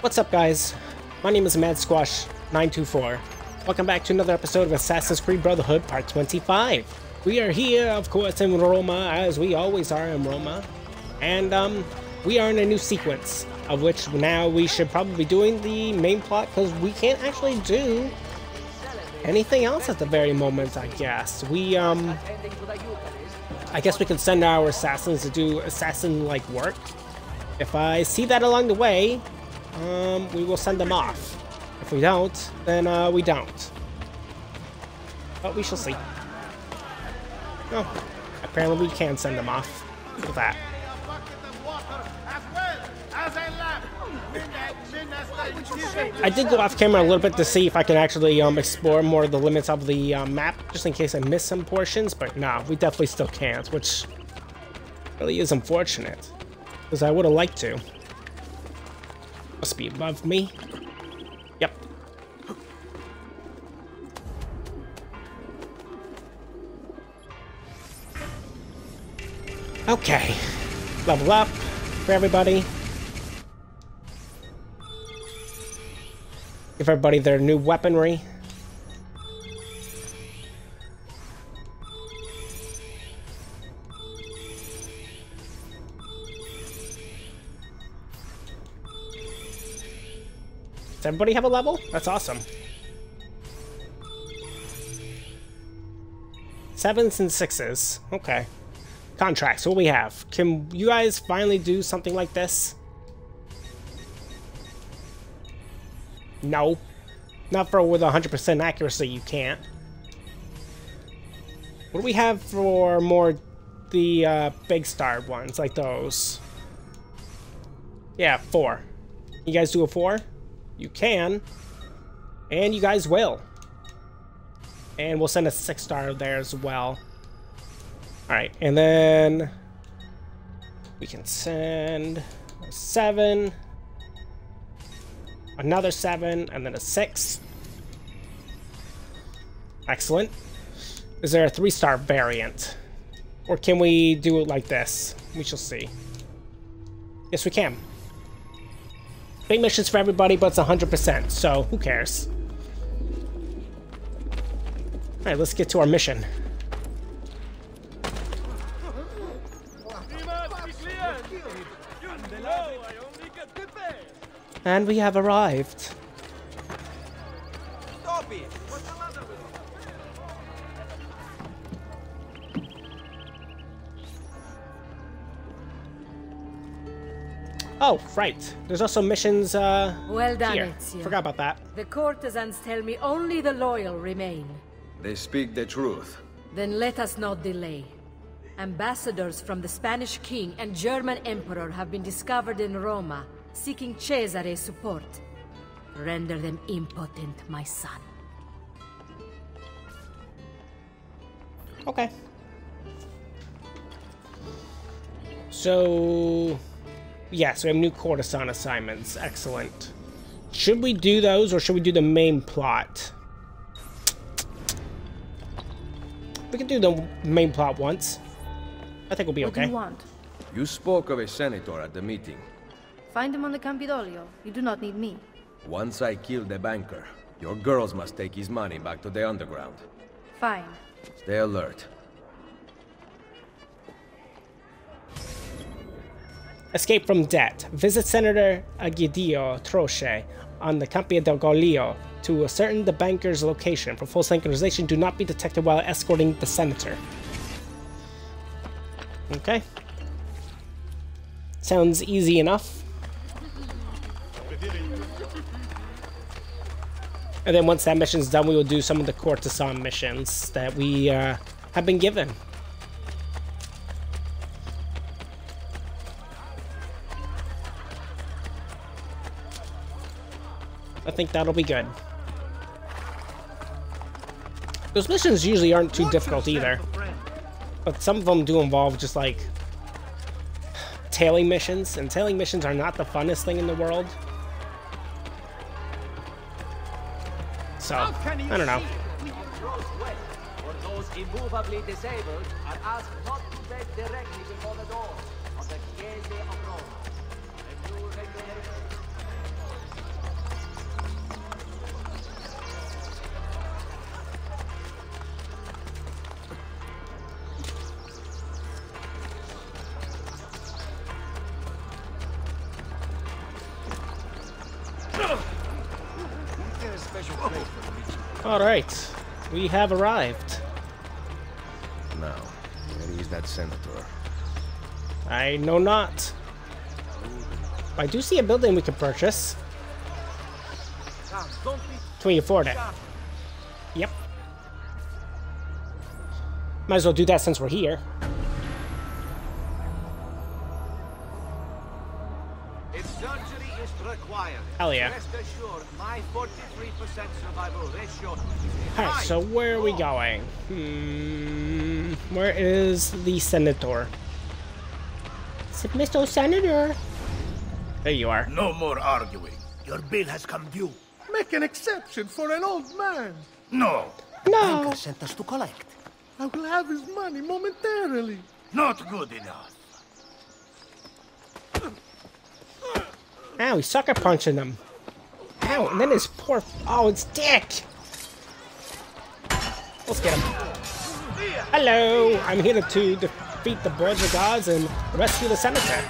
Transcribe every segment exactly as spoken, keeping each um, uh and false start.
What's up, guys? My name is Mad Squash nine two four. Welcome back to another episode of Assassin's Creed Brotherhood Part twenty-five. We are here, of course, in Roma, as we always are in Roma. And, um, we are in a new sequence, of which now we should probably be doing the main plot, because we can't actually do anything else at the very moment, I guess. We, um... I guess we could send our assassins to do assassin-like work. If I see that along the way, um, we will send them off. If we don't, then, uh, we don't. But we shall see. Oh, apparently we can send them off. Look at that. I did go off camera a little bit to see if I can actually um, explore more of the limits of the uh, map, just in case I miss some portions, but no, we definitely still can't, which really is unfortunate, because I would have liked to. Must be above me. Yep. Okay. Level up for everybody. Give everybody their new weaponry. Does everybody have a level? That's awesome. Sevens and sixes. Okay. Contracts. What do we have? Can you guys finally do something like this? No. Not for with one hundred percent accuracy, you can't. What do we have for more the uh, big star ones, like those? Yeah, four. You guys do a four? You can. And you guys will. And we'll send a six star there as well. Alright, and then we can send a seven. Another seven, and then a six. Excellent. Is there a three-star variant? Or can we do it like this? We shall see. Yes, we can. Big missions for everybody, but it's one hundred percent, so who cares? Alright, let's get to our mission. And we have arrived. Stop it. What's the matter with you? Oh, right. There's also missions, uh, well done, here. Ezio. Forgot about that. The courtesans tell me only the loyal remain. They speak the truth. Then let us not delay. Ambassadors from the Spanish king and German emperor have been discovered in Roma, seeking Cesare's support. Render them impotent, my son. Okay. So, yes, we have new courtesan assignments. Excellent. Should we do those, or should we do the main plot? We can do the main plot once. I think we'll be okay. What do you want? You spoke of a senator at the meeting. Find him on the Campidoglio. You do not need me. Once I kill the banker, your girls must take his money back to the underground. Fine. Stay alert. Escape from debt. Visit Senator Egidio Troche on the Campidoglio to ascertain the banker's location. For full synchronization, do not be detected while escorting the senator. Okay. Sounds easy enough. And then once that mission's done, we will do some of the courtesan missions that we uh, have been given. I think that'll be good. Those missions usually aren't too difficult either. But some of them do involve just like tailing missions, and tailing missions are not the funnest thing in the world. So, I don't know. Those immovably disabled are asked not to beg directly before the door of the Chiesa of Rome. Alright, we have arrived. Now, where is that senator? I know not. I do see a building we can purchase. Can we afford it? Yep. Might as well do that since we're here. If surgery is required, Hell yeah. rest assured my forty-three percent survival ratio is Alright, high. so where are we going? Hmm, where is the senator? Is it Mister Senator? There you are. No more arguing. Your bill has come due. Make an exception for an old man. No. No! Banker sent us to collect. I will have his money momentarily. Not good enough. Ow, he's sucker punching him. Ow, and then his poor... Oh, it's Dick! Let's get him. Hello! I'm here to defeat the Boards of Gods and rescue the senator.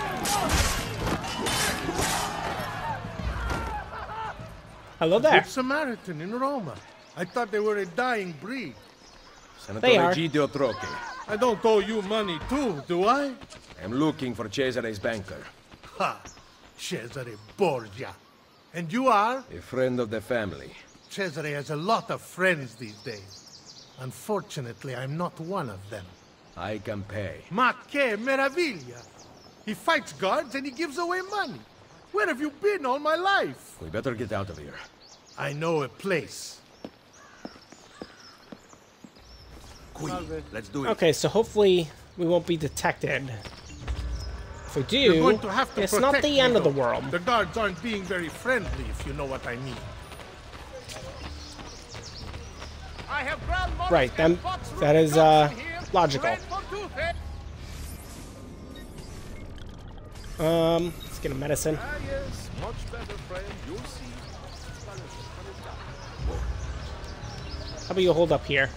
Hello there. Good Samaritan in Roma. I thought they were a dying breed. Senator They are. Egidio Troche. I don't owe you money too, do I? I'm looking for Cesare's banker. Ha! Cesare Borgia. And you are? A friend of the family. Cesare has a lot of friends these days. Unfortunately, I'm not one of them. I can pay. Ma che meraviglia! He fights guards and he gives away money. Where have you been all my life? We better get out of here. I know a place. Quick, let's do it. Okay, so hopefully we won't be detected. If we You're do, going to have to it's not protect the me, end of the though. world. The guards aren't being very friendly, if you know what I mean. I have ground mollusks Right, then and fox that is root uh, dogs in here. logical. Red for toothache. Um, let's get a medicine. Ah, yes, much better, friend. You'll see. How about you hold up here?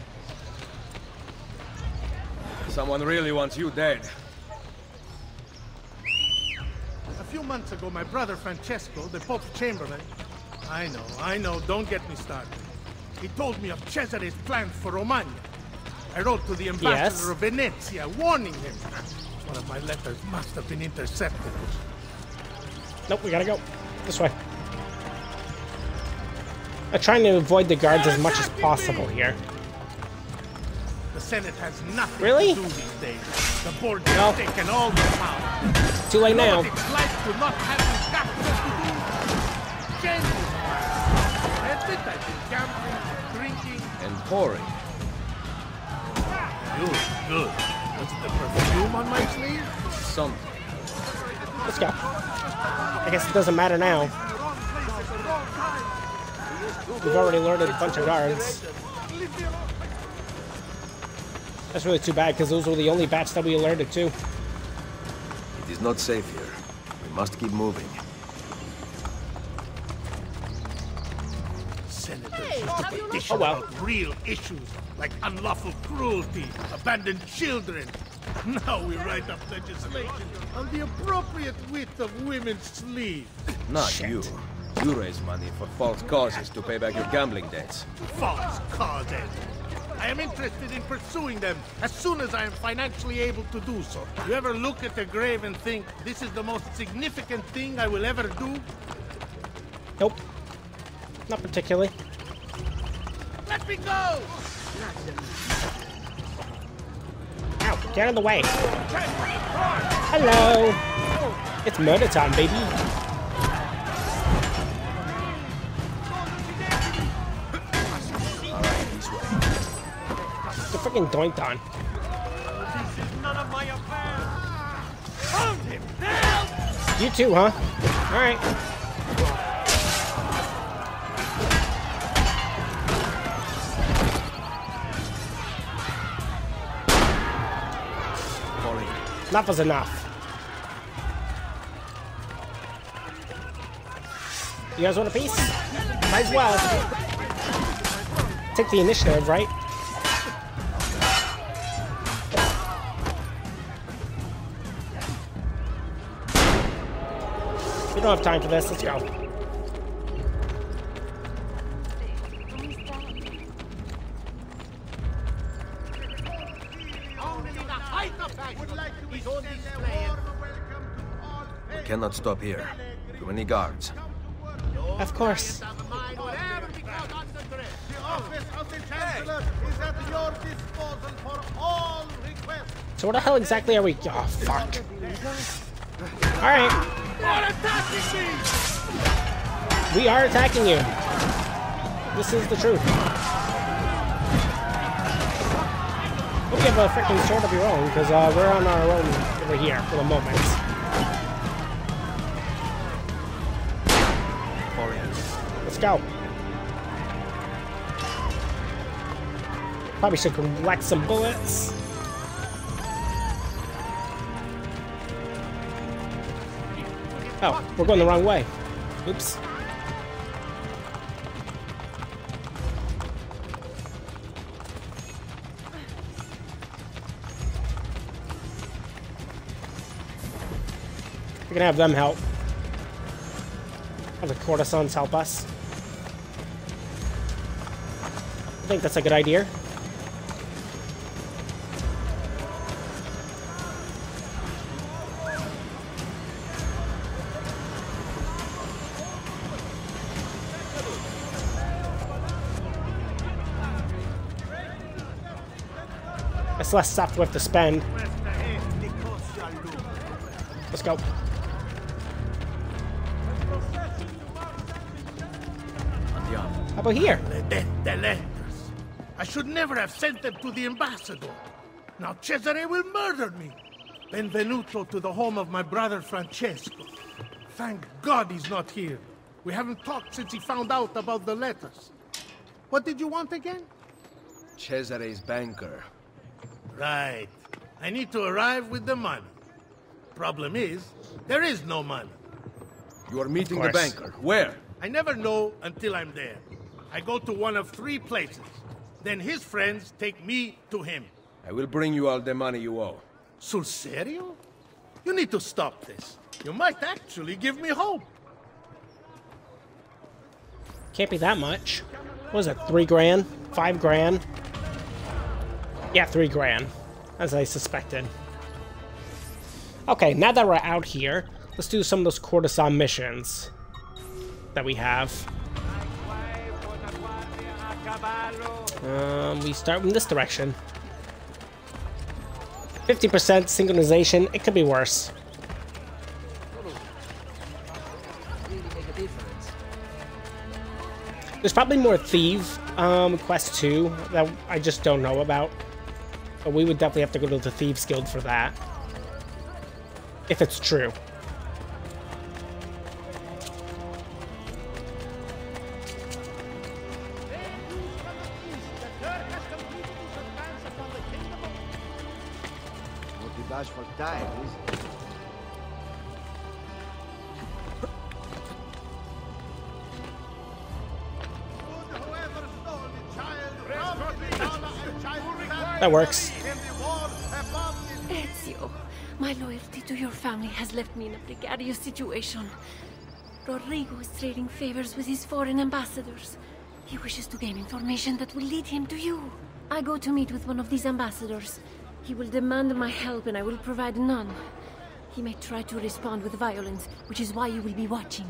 Someone really wants you dead. A few months ago, my brother Francesco, the Pope's Chamberlain... I know, I know, don't get me started. He told me of Cesare's plans for Romagna. I wrote to the ambassador Yes. of Venezia, warning him. One of my letters must have been intercepted. Nope, we gotta go. This way. I'm trying to avoid the guards as much as possible here. The Senate has nothing Really? to do these days. The board No. has taken all the power. Too late You know now. what it's like to not have the capital to do. Change. That's it, I've been gambling, drinking. And pouring. Good, good. Was it the perfume on my sleeve? Something. Let's go. I guess it doesn't matter now. We've already alerted a bunch of guards. That's really too bad, because those were the only bats that we alerted to. It is not safe here. We must keep moving. Senators used to petition Oh, well. about real issues like unlawful cruelty, abandoned children. Now we write up legislation on the appropriate width of women's sleeves. Not Shit. you. You raise money for false causes to pay back your gambling debts. False causes. I am interested in pursuing them as soon as I am financially able to do so. You ever look at a grave and think, this is the most significant thing I will ever do? Nope. Not particularly. Let me go! Ow, get out of the way. Hello. It's murder time, baby. Alright, this way. The freaking doinked on. You too, huh? Alright. Falling. Enough is enough. You guys want a piece? Might as well. Take the initiative, right? We don't have time for this. Let's go. We cannot stop here. Too many guards. Of course. The office of the Chancellor is at your disposal for all requests. So what the hell exactly are we? Oh, fuck. Alright. We are attacking you. This is the truth. Hope you have a freaking sword of your own, because uh, we're on our own over here for the moment. Let's go. Probably should collect some bullets. Oh, we're going the wrong way. Oops. We're gonna have them help. Have the courtesans help us. I think that's a good idea. There's less stuff we have to spend. Let's go. How about here? The, the letters. I should never have sent them to the ambassador. Now Cesare will murder me. Benvenuto to the home of my brother Francesco. Thank God he's not here. We haven't talked since he found out about the letters. What did you want again? Cesare's banker. Right. I need to arrive with the money. Problem is, there is no money. You are meeting the banker. Where? I never know until I'm there. I go to one of three places. Then his friends take me to him. I will bring you all the money you owe. Sul serio? You need to stop this. You might actually give me hope. Can't be that much. What was it? Three grand? Five grand? Yeah, three grand. As I suspected. Okay, now that we're out here, let's do some of those courtesan missions that we have. Um, we start in this direction. fifty percent synchronization. It could be worse. There's probably more Thief um, Quest two that I just don't know about. But we would definitely have to go to the Thieves Guild for that. If it's true. For time, That works. Ezio, my loyalty to your family has left me in a precarious situation. Rodrigo is trading favors with his foreign ambassadors. He wishes to gain information that will lead him to you. I go to meet with one of these ambassadors. He will demand my help and I will provide none. He may try to respond with violence, which is why you will be watching.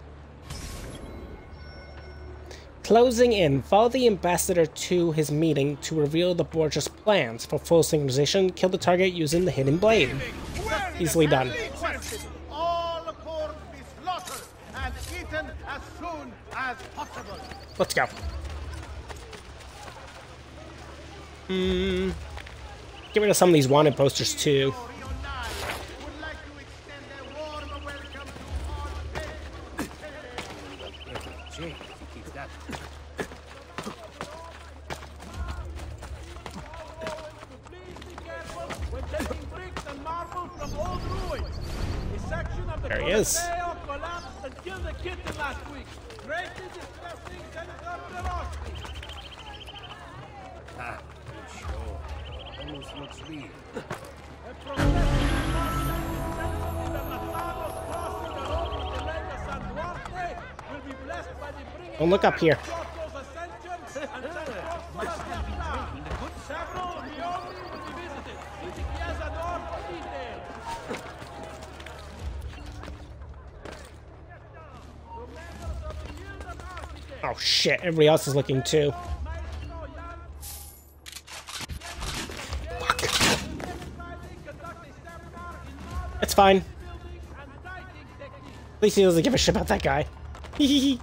Closing in. Follow the ambassador to his meeting to reveal the Borgia's plans. For full synchronization, kill the target using the hidden blade. Easily done. All corn be slaughtered and eaten as soon as possible. Let's go. Hmm. Get rid of some of these wanted posters too. There he is. Ah, sure. Almost looks real. Don't look up here. Oh shit, everybody else is looking too. Fuck. It's fine. At least he doesn't give a shit about that guy. Hehehe.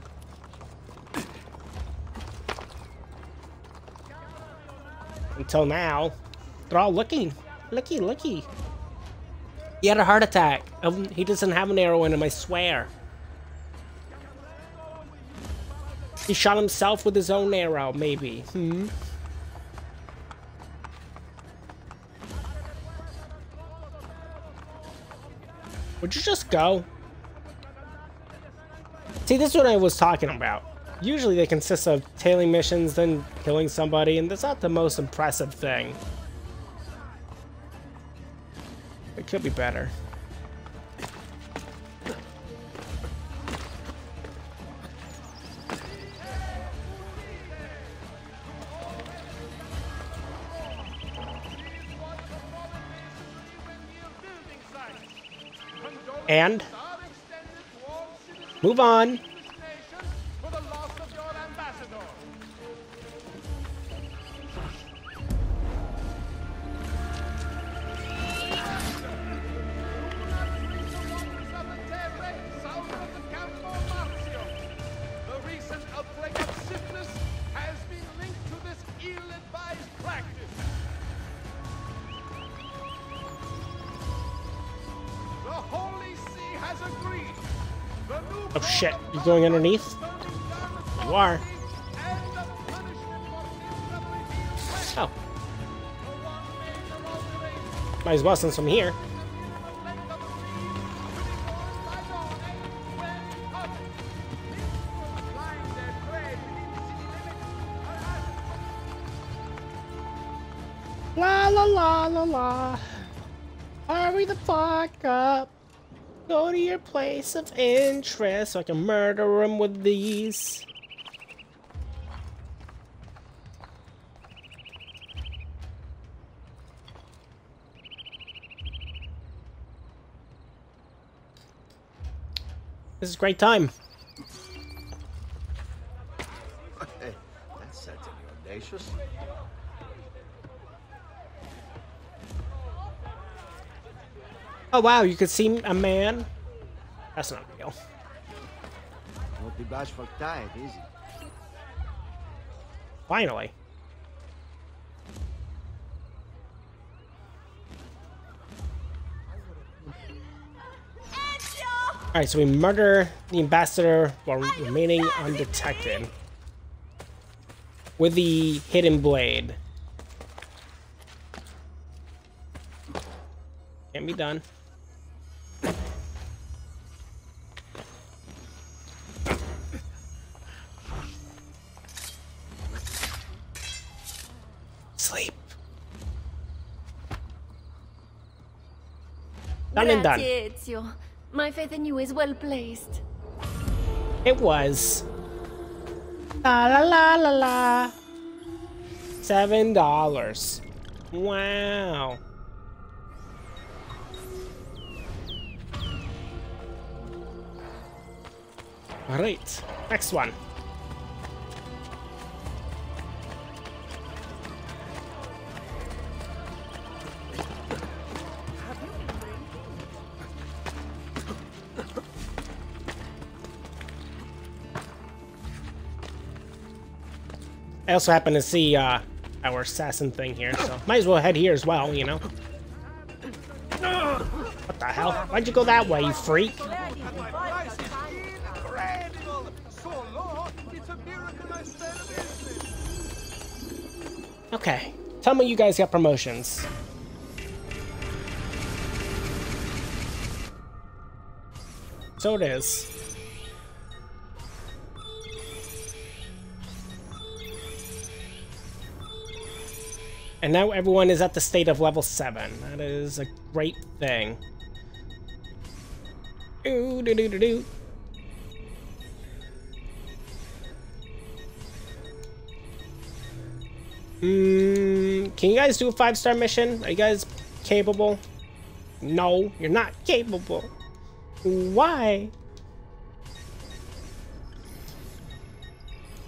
Until now. They're all looking. Looky, looky. He had a heart attack. Um, he doesn't have an arrow in him, I swear. He shot himself with his own arrow, maybe. Hmm. Would you just go? See, this is what I was talking about. Usually they consist of tailing missions, then killing somebody, and that's not the most impressive thing. It could be better. And move on. Oh shit, you going underneath? You are. Oh. Might as well since I'm here. La la la la la. Hurry the fuck up. Go to your place of interest so I can murder him with these. This is a great time. Hey, that's certainly audacious. Oh wow, you could see a man? That's not real. Won't be bashful type, is he? Finally. Alright, so we murder the ambassador while remaining undetected. With the hidden blade. Can't be done. Sleep. Done and done. Grazie, Ezio. My faith in you is well placed. It was. La la la la la. Seven dollars. Wow. All right. Next one. I also happen to see uh, our assassin thing here, so might as well head here as well, you know. What the hell? Why'd you go that way, you freak? Okay, tell me you guys got promotions. So it is. And now everyone is at the state of level seven. That is a great thing. Ooh, doo doo doo doo. Mm, can you guys do a five-star mission? Are you guys capable? No, you're not capable. Why?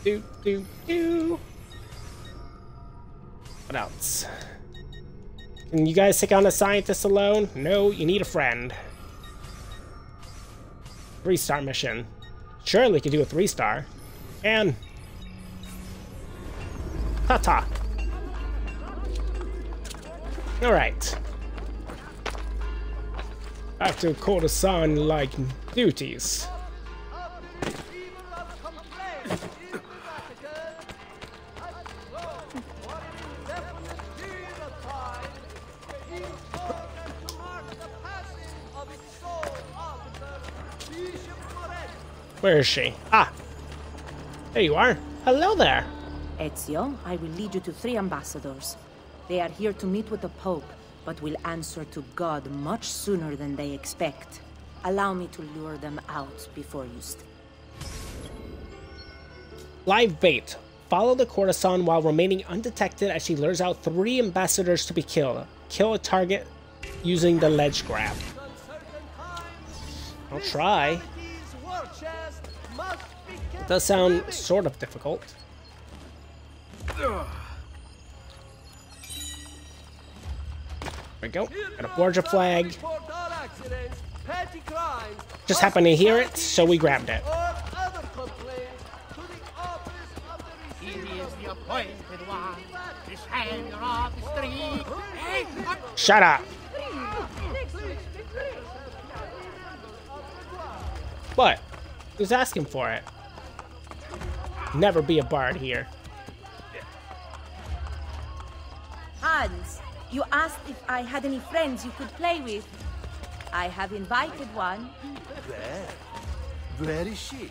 do, do, do. What else? Can you guys take on a scientist alone? No, you need a friend. Three-star mission. Surely we could do a three-star. And... Ta-ta. Alright. Back to courtesan-like duties. Where is she? Ah! There you are. Hello there. Ezio, I will lead you to three ambassadors. They are here to meet with the Pope, but will answer to God much sooner than they expect. Allow me to lure them out before you stay. Live bait. Follow the courtesan while remaining undetected as she lures out three ambassadors to be killed. Kill a target using the ledge grab. I'll try. It does sound sort of difficult. There we go. Got a Borgia flag. Just happened to hear it, so we grabbed it. Shut up. What? Who's asking for it? Never be a bard here. Hans, you asked if I had any friends you could play with. I have invited one. Where? Where is she?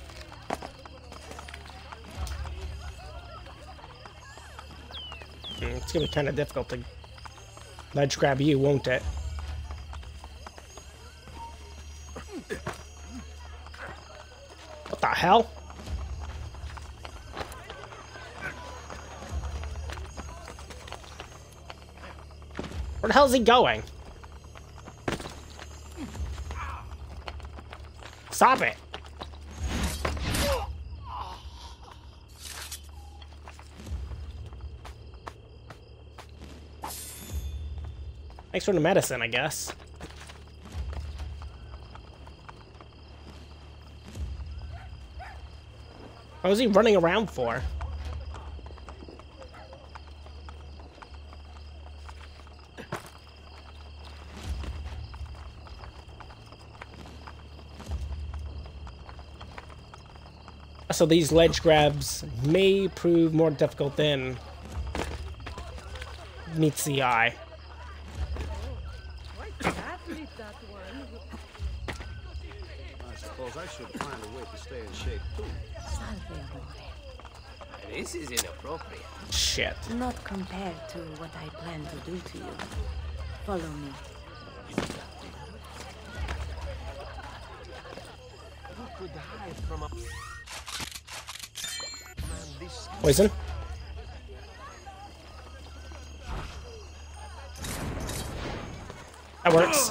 It's gonna be kind of difficult to ledge grab you, won't it? What the hell? Where the hell is he going? Stop it! Thanks for the medicine, I guess. What was he running around for? So these ledge grabs may prove more difficult than meets the eye. I suppose I should find a way to stay in shape too. This is inappropriate. Shit. Not compared to what I plan to do to you. Follow me. Who could hide from a... Poison. That works.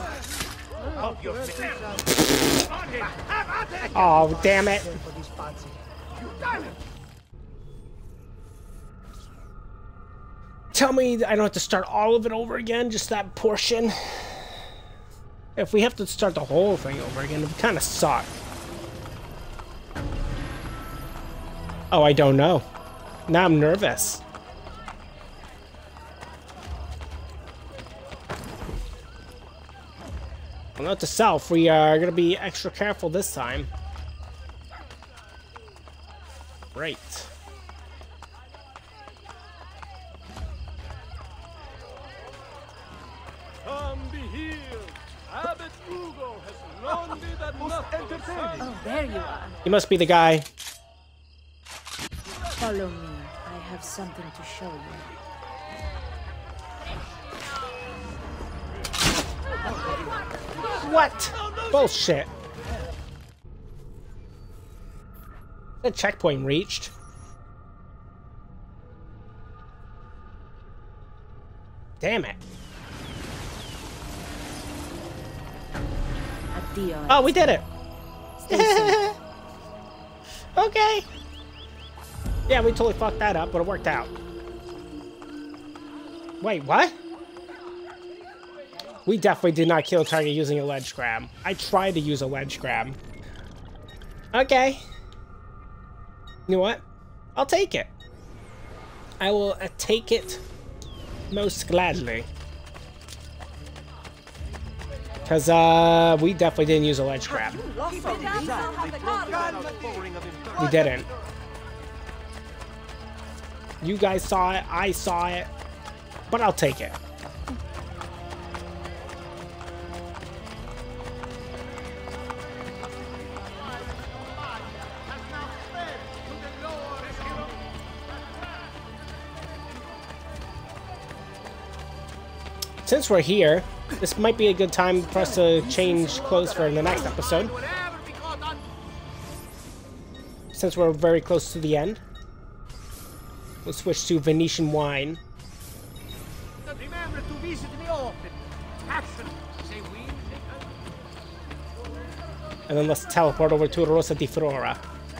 Oh, damn it. Tell me I don't have to start all of it over again, just that portion. If we have to start the whole thing over again, it would kind of suck. Oh, I don't know. Now I'm nervous. Well, note to self, we are going to be extra careful this time. Great. Come be healed. Abbot Ugo has long been that nothing. Oh, there you are. You must be the guy. Follow me. I have something to show you. What? Bullshit. The checkpoint reached. Damn it. Addio. Oh, we did it. Stay safe. Okay. Yeah, we totally fucked that up, but it worked out. Wait, what? We definitely did not kill a target using a ledge grab. I tried to use a ledge grab. Okay. You know what? I'll take it. I will uh, take it most gladly. Because uh, we definitely didn't use a ledge grab. We didn't. You guys saw it, I saw it, but I'll take it. Since we're here, this might be a good time for us to change clothes for the next episode. Since we're very close to the end. We'll switch to Venetian wine. Remember to visit me often. And then let's teleport over to Rosa di Flora.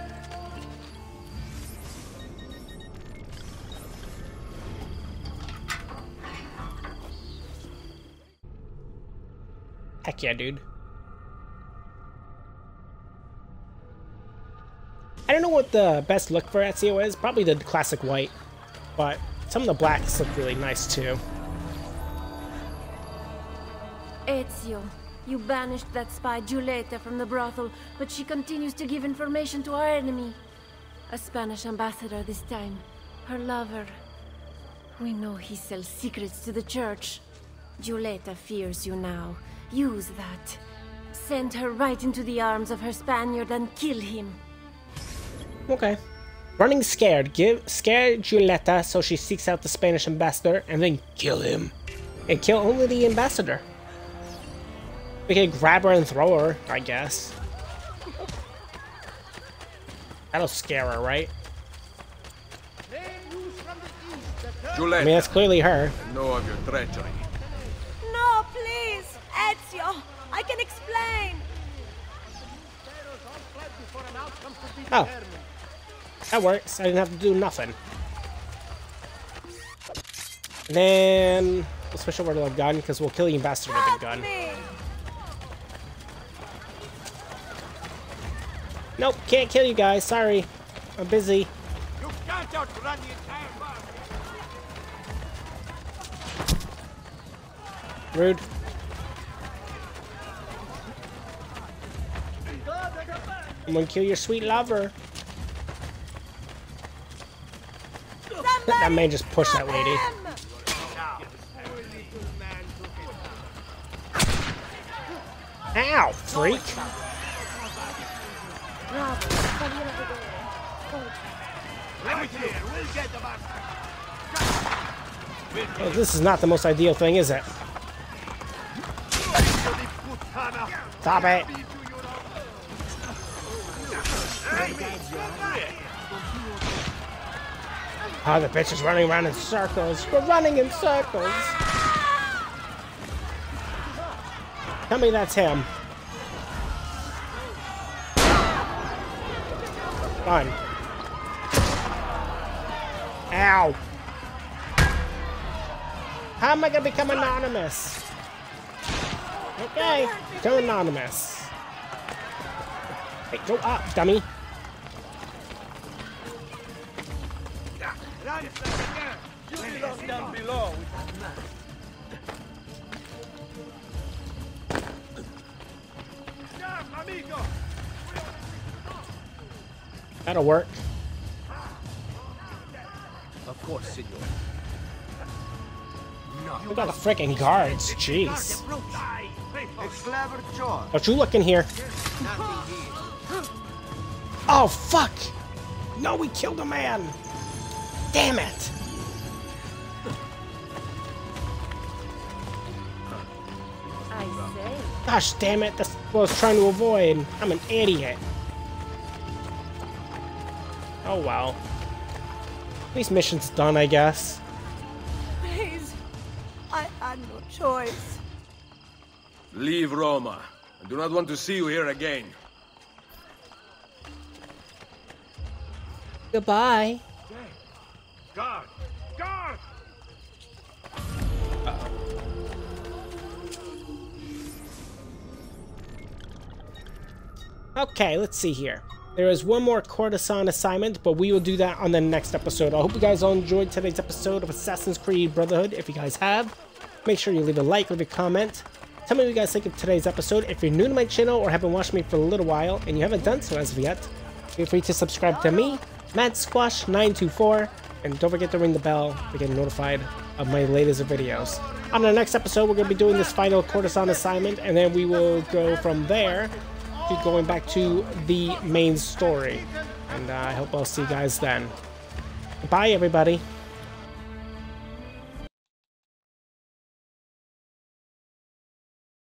Heck yeah, dude. I don't know what the best look for Ezio is. Probably the classic white. But some of the blacks look really nice too. Ezio, you banished that spy Giulietta from the brothel, but she continues to give information to our enemy. A Spanish ambassador this time. Her lover. We know he sells secrets to the church. Giulietta fears you now. Use that. Send her right into the arms of her Spaniard and kill him. Okay. Running scared. Give scare Giulietta so she seeks out the Spanish ambassador and then kill him. And kill only the ambassador. We can grab her and throw her, I guess. That'll scare her, right? Giulietta, I mean, that's clearly her. I know of your treachery. No, please! Ezio! I can explain! Oh. That works. I didn't have to do nothing. And then we'll switch over to the gun because we'll kill the ambassador with a gun. Nope, can't kill you guys. Sorry. I'm busy. You can't outrun the entire bar. Rude. I'm gonna kill your sweet lover. That man just pushed that lady. Ow, freak. Oh, this is not the most ideal thing, is it? Stop it. Oh, the bitch is running around in circles. We're running in circles. Tell me that's him. Fine. Ow. How am I gonna become anonymous? Okay, become anonymous. Hey, go up, dummy. Down below. That'll work. Of course, senor. We got the freaking guards. Jeez. Don't you look in here. Oh, fuck. No, we killed a man. Damn it. I say. Gosh damn it. That's what I was trying to avoid. I'm an idiot. Oh, well. At least mission's done, I guess. Please. I had no choice. Leave Roma. I do not want to see you here again. Goodbye. Guard! Guard! Okay, let's see here. There is one more courtesan assignment, but we will do that on the next episode. I hope you guys all enjoyed today's episode of Assassin's Creed Brotherhood. If you guys have, make sure you leave a like, leave a comment. Tell me what you guys think of today's episode. If you're new to my channel or haven't watched me for a little while and you haven't done so as of yet, feel free to subscribe to me, Mad Squash nine two four, and don't forget to ring the bell to get notified of my latest videos. On the next episode, we're going to be doing this final courtesan assignment, and then we will go from there to going back to the main story. And uh, I hope I'll see you guys then. Bye, everybody.